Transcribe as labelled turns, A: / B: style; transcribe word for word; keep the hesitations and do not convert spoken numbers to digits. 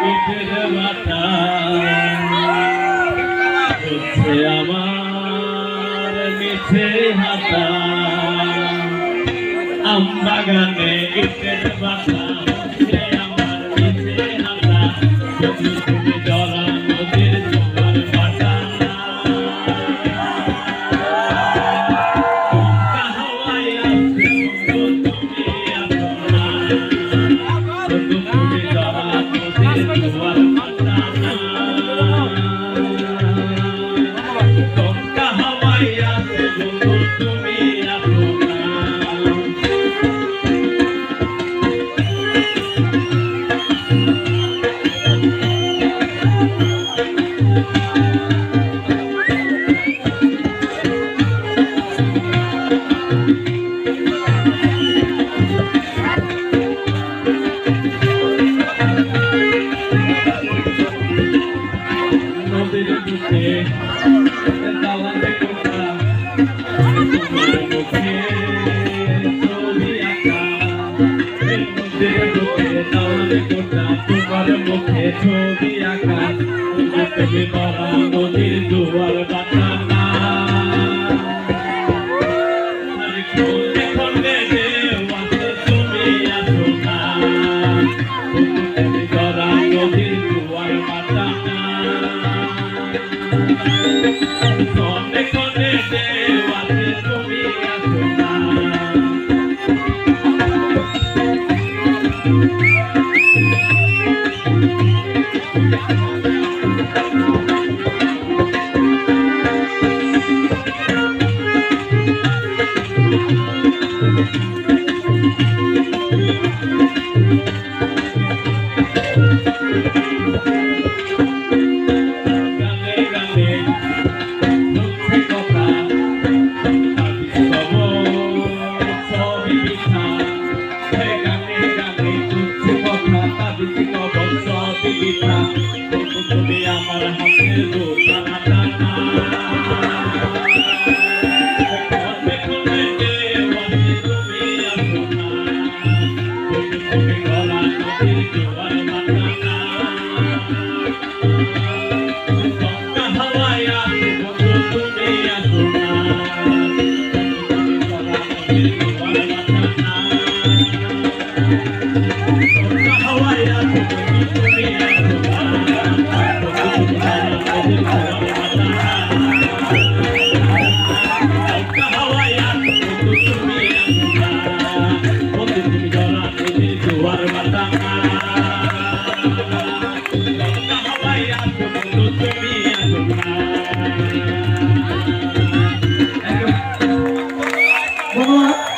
A: পিঠের বাটা হচ্ছে আমার মিছে হাতা আম বাগানে ইটের বাটা হচ্ছে আমার মিছে হাতা যদি তুমি জরা নদীর জোয়ার বাটা তোমার মুখে ছবি আঁকা তুমি বলা নদীর জোয়ার বাটা না খোঁজে খোঁজে দেওয়াতে তুমি আসো না তুমি বলা নদীর জোয়ার বাটা না খোঁজে খোঁজে দেওয়াতে তুমি আসো না তুমি আমার হাতের দোকানা টানা তুমি আসো না তুমি গলা নদীর জোয়ার বাটা না হাওয়ায় আসে বন্ধু তুমি আসো না তুমি গলা নদীর জোয়ার বাটা না হাওয়ায় আসে বন্ধু তুমি আসো না Bye.